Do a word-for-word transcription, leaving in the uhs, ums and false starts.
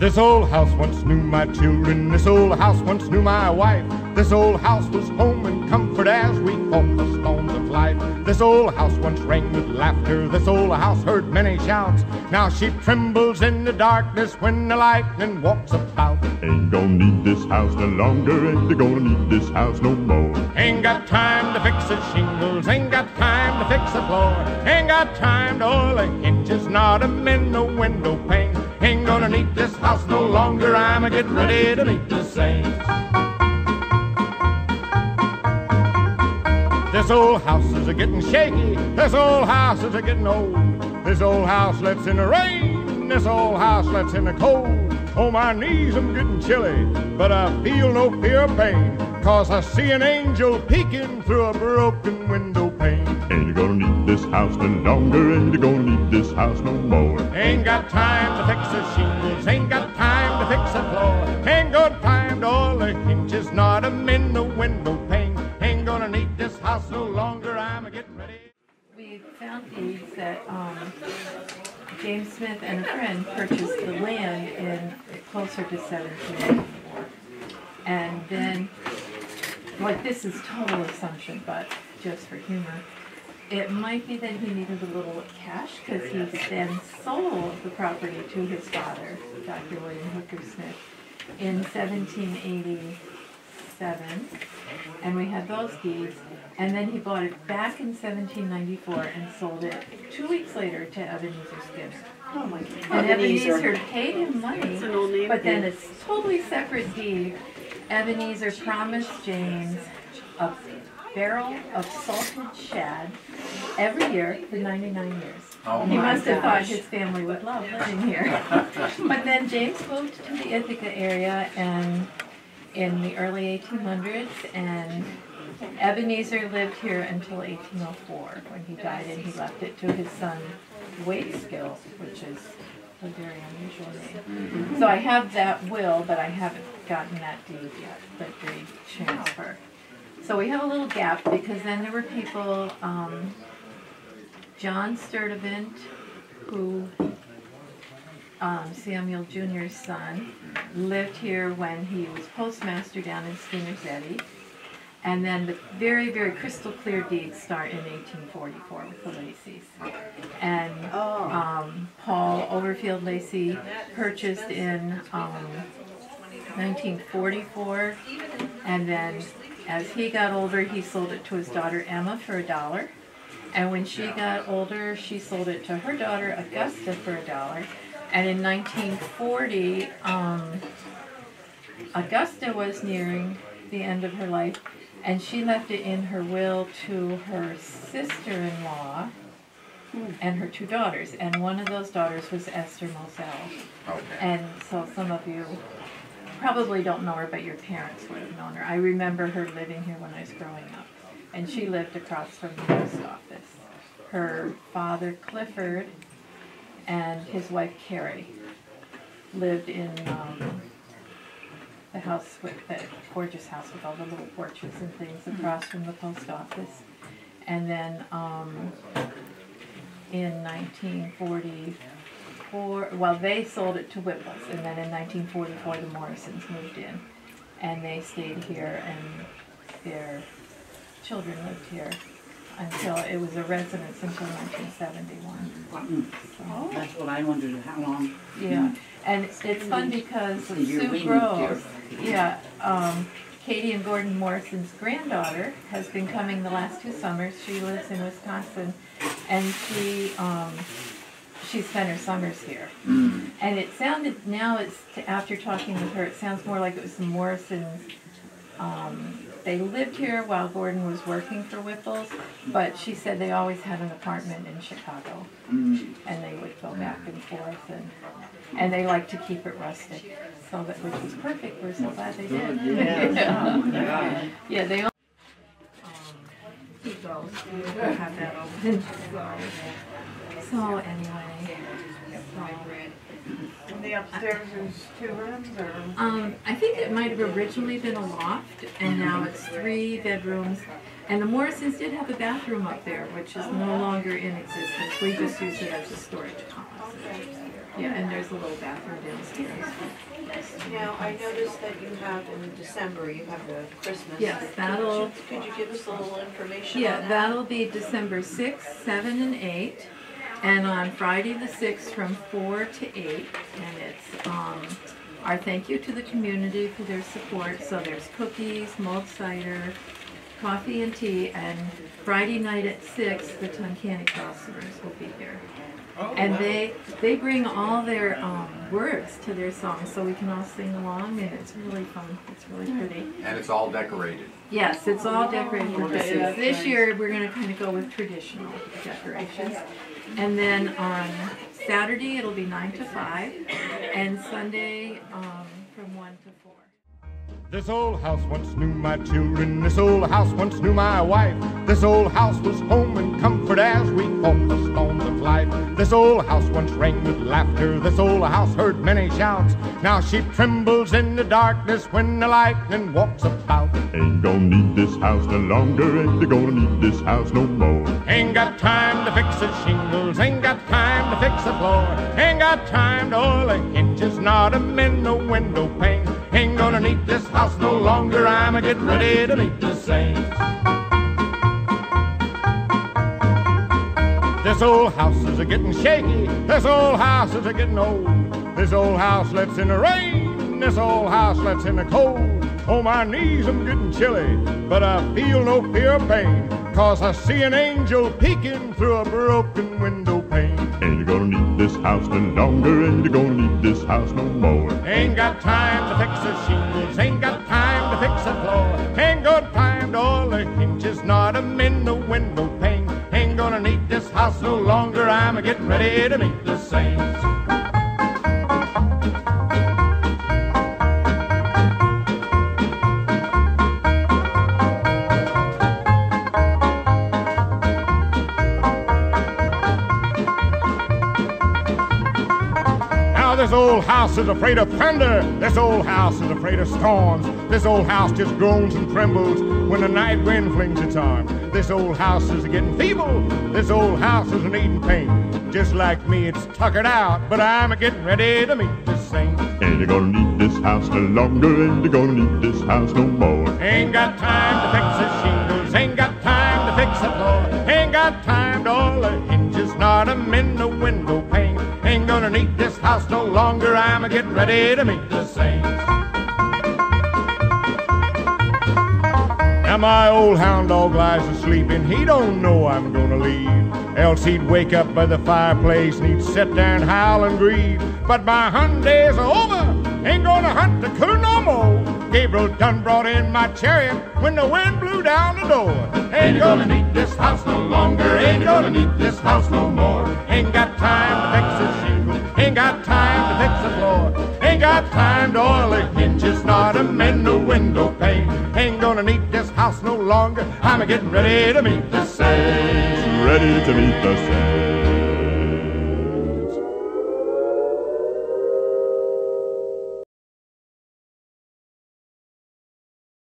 This old house once knew my children, this old house once knew my wife. This old house was home and comfort as we fought the storms of life. This old house once rang with laughter, this old house heard many shouts. Now she trembles in the darkness when the lightning walks about. Ain't gonna need this house no longer, ain't gonna need this house no more. Ain't got time to fix the shingles, ain't got time to fix the floor. Ain't got time to oil the hinges, not a mend the window pane. Ain't gonna need this house no longer, I'm a getting ready to meet the saints. This old house is a getting shaky, this old house is a getting old. This old house lets in the rain, this old house lets in the cold. Oh, my knees, I'm getting chilly, but I feel no fear of pain, 'cause I see an angel peeking through a broken window pane. Ain't gonna need this house no longer, ain't gonna need this house no more. Ain't got time to fix the shingles, ain't got time to fix the floor. Ain't got time to oil the hinges, not a mend the window pane. Ain't gonna need this house no longer, I'm a getting ready. We found deeds that um, James Smith and a friend purchased the land in closer to seventeen eighty-four. And then, like, this is total assumption, but just for humor, it might be that he needed a little cash because he then sold the property to his father, Doctor William Hooker Smith, in seventeen eighty-seven. And we had those deeds. And then he bought it back in seventeen ninety-four and sold it two weeks later to Ebenezer Skinner. Oh my God. And Ebenezer. Ebenezer paid him money, That's an old name but then again. it's totally separate deed. Ebenezer promised James a barrel of salted shad every year for ninety-nine years. Oh he my must have thought gosh. his family would love living here. But then James moved to the Ithaca area and in the early eighteen hundreds, and Ebenezer lived here until eighteen oh four when he died, and he left it to his son Waitskill, which is a very unusual name. So I have that will, but I haven't gotten that deed yet, that deed transfer. So we have a little gap because then there were people, um, John Sturdivant, who um, Samuel Junior's son, lived here when he was postmaster down in Skinner's Eddy. And then the very, very crystal clear deeds start in eighteen forty-four with the Laceys. And um, Paul Overfield Lacey purchased in um, nineteen forty-four, and then as he got older, he sold it to his daughter Emma for a dollar. And when she got older, she sold it to her daughter Augusta for a dollar. And in nineteen forty, um, Augusta was nearing the end of her life, and she left it in her will to her sister-in-law and her two daughters. And one of those daughters was Esther Moselle. Okay. And so some of you probably don't know her, but your parents would have known her. I remember her living here when I was growing up. And she lived across from the post office. Her father, Clifford, and his wife, Carrie, lived in um, the house with the gorgeous house with all the little porches and things across from the post office. And then um, in nineteen forty-four, well, they sold it to Whipples, and then in nineteen forty-four the Morrisons moved in, and they stayed here, and their children lived here until it was a residence until nineteen seventy-one. Oh, that's what I wondered, how long. Yeah, and it's, it's fun because The year Sue we moved Groves, here. yeah, um, Katie and Gordon Morrison's granddaughter has been coming the last two summers. She lives in Wisconsin, and she um, she spent her summers here. Mm. And it sounded, now it's, after talking with her, it sounds more like it was the Morrisons. Um, they lived here while Gordon was working for Whipples, but she said they always had an apartment in Chicago, Mm. and they would go back and forth, and and they like to keep it rustic, so that, which was perfect. We're so glad they did. Yeah. Yeah. Yeah, they all um, keep those. We'll have that open. So, so anyway, so, And the upstairs is two rooms, or? Um, I think it might have originally been a loft, and now it's three bedrooms. And the Morrisons did have a bathroom up there, which is no longer in existence. We just use it as a storage closet. Yeah, and there's a little bathroom downstairs. Now, I noticed that you have in December, you have the Christmas. Yes, that'll- Could you, could you give us a little information Yeah, on that? that'll be December sixth, seventh, and eighth. And on Friday the sixth from four to eight. And it's um, our thank you to the community for their support. So there's cookies, mulled cider, coffee and tea. And Friday night at six, the Tunkhannock Crossers will be here. And they they bring all their um, words to their songs, so we can all sing along, and it's really fun. It's really pretty. And it's all decorated. Yes, it's all decorated for Okay, Christmas. that's This nice. year, we're going to kind of go with traditional decorations. And then on Saturday, it'll be nine to five, and Sunday um, from one to four. This old house once knew my children, this old house once knew my wife. This old house was home and comfort as we fought the storms of life. This old house once rang with laughter, this old house heard many shouts. Now she trembles in the darkness when the lightning walks about. Ain't gonna need this house no longer, ain't gonna need this house no more. Ain't got time to fix the shingles, ain't got time to fix the floor. Ain't got time to oil the hinges, not a mend the window pane. Ain't gonna need this house no longer, I'm a getting ready to meet the saints. This old house is a getting shaky, this old house is a getting old. This old house lets in the rain, this old house lets in the cold. Oh, my knees, I'm getting chilly, but I feel no fear of pain, 'cause I see an angel peeking through a broken window pane. Ain't gonna need this house no longer, ain't gonna need this house no more. Ain't got time to fix the shingles, ain't got time to fix the floor. Ain't got time to oil the hinges, not a mend the window pane. Ain't gonna need this house no longer, I'm a getting ready to meet the saints. This old house is afraid of thunder, this old house is afraid of storms. This old house just groans and trembles when the night wind flings its arms. This old house is getting feeble, this old house is needing pain. Just like me, it's tuckered out, but I'm getting ready to meet the saints. Ain't gonna need this house no longer, ain't gonna need this house no more. Ain't got time to fix the shingles, ain't got time to fix the floor. Ain't got time to oil the hinges, not a mend the window pane. Ain't gonna need this house no longer, I'm a getting ready to meet the saints. Now my old hound dog lies asleep and he don't know I'm gonna leave. Else he'd wake up by the fireplace and he'd sit there and howl and grieve. But my hunting days are over, ain't gonna hunt the coon no more. Gabriel done brought in my chariot when the wind blew down the door. Ain't gonna need this house no longer, ain't gonna need this house no more. Ain't got time to fix the shingle, ain't got time to fix the floor. Ain't got time to oil the hinges, not a mend the window pane. Ain't gonna need this house no longer, I'm a getting ready to meet the saints. Ready to meet the saints.